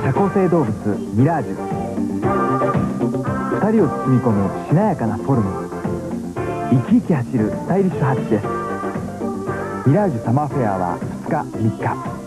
社交性動物ミラージュ。2人を包み込むしなやかなフォルム。生き生き走るスタイリッシュハッチです。ミラージュサマーフェアは2日3日